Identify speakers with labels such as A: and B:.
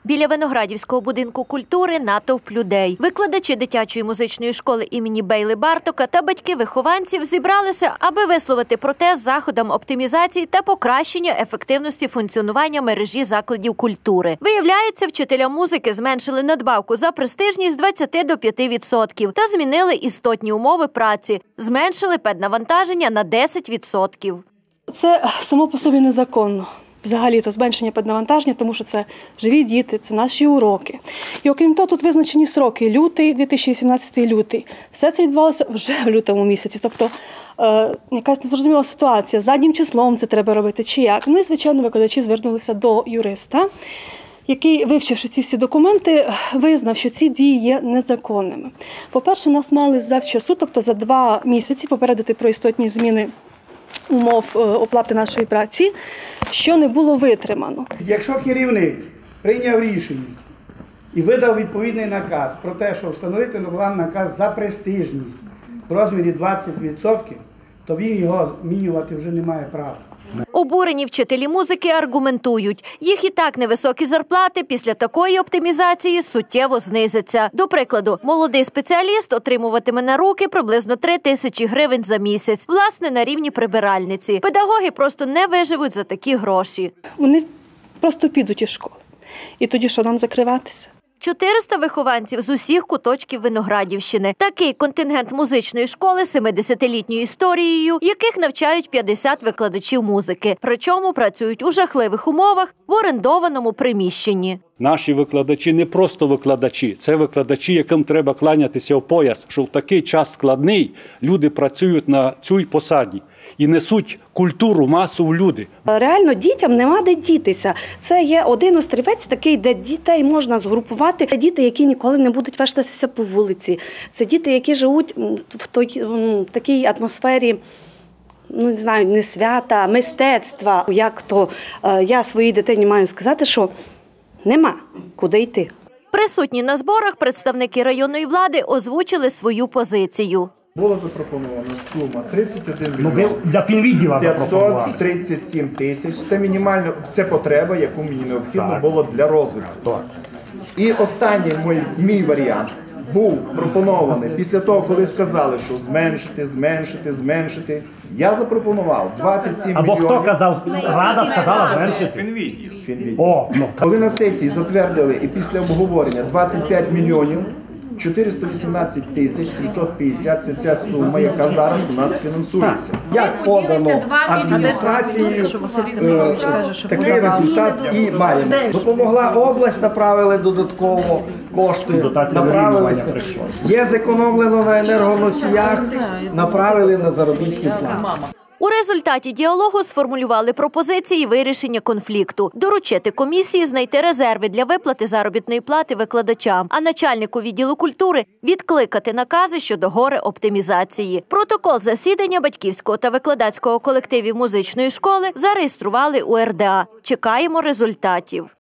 A: Біля Виноградівського будинку культури натовп людей. Викладачі дитячої музичної школи імені Бейли Бартока та батьки вихованців зібралися, аби висловити протест заходам оптимізації та покращення ефективності функціонування мережі закладів культури. Виявляється, вчителям музики зменшили надбавку за престижність з 20 до 5% та змінили істотні умови праці. Зменшили педнавантаження на 10%.
B: Це само по собі незаконно. Взагалі-то зменшення педнавантаження, тому що це живі діти, це наші уроки. І окрім того, тут визначені сроки – лютий, 2018 лютий. Все це відбувалося вже в лютому місяці. Тобто якась незрозуміла ситуація, заднім числом це треба робити чи як. Ну і, звичайно, викладачі звернулися до юриста, який, вивчивши ці всі документи, визнав, що ці дії є незаконними. По-перше, нас мали завчасу, тобто за 2 місяці попередити про істотні зміни умов оплати нашої праці, що не було витримано.
C: Якщо керівник прийняв рішення і видав відповідний наказ про те, що встановити наказ за престижність в розмірі 20%, то він його змінювати вже не має права.
A: Обурені вчителі музики аргументують, їх і так невисокі зарплати після такої оптимізації суттєво знизяться. До прикладу, молодий спеціаліст отримуватиме на руки приблизно 3 тисячі гривень за місяць, власне, на рівні прибиральниці. Педагоги просто не виживуть за такі гроші.
B: Вони просто підуть із школи. І тоді що, нам закриватися?
A: 400 вихованців з усіх куточків Виноградівщини. Такий контингент музичної школи з 70-літньою історією, яких навчають 50 викладачів музики. Причому працюють у жахливих умовах в орендованому приміщенні.
D: Наші викладачі не просто викладачі, це викладачі, яким треба кланятися в пояс, що в такий час складний люди працюють на цій посаді і несуть культуру масову люди.
E: Реально дітям нема де дітися. Це є один острівець такий, де дітей можна згрупувати. Це діти, які ніколи не будуть вештатися по вулиці. Це діти, які живуть в такій атмосфері, не знаю, не свята, мистецтва. Як то я своїй дитині маю сказати, що нема куди йти.
A: Присутні на зборах представники районної влади озвучили свою позицію.
F: Була запропонована сума 31 мільйон 537 тисяч. Це мінімальна, це потреба, яку мені необхідно було для розвитку. І останній мій варіант був пропонований після того, коли сказали, що зменшити. Я запропонував 27 мільйонів.
G: Або хто казав? Рада сказала зменшити?
F: Фінвідділ. Коли на сесії затвердили і після обговорення 25 мільйонів, 418 тисяч 750 – це ця сума, яка зараз у нас фінансується. Як подано адміністрацією, такий результат і маємо. Допомогла область, направили додатково кошти, є зекономлено на енергоносіях, направили на заробітні плати.
A: У результаті діалогу сформулювали пропозиції вирішення конфлікту. Доручити комісії знайти резерви для виплати заробітної плати викладачам, а начальнику відділу культури відкликати накази щодо горе-оптимізації. Протокол засідання батьківського та викладацького колективів музичної школи зареєстрували у РДА. Чекаємо результатів.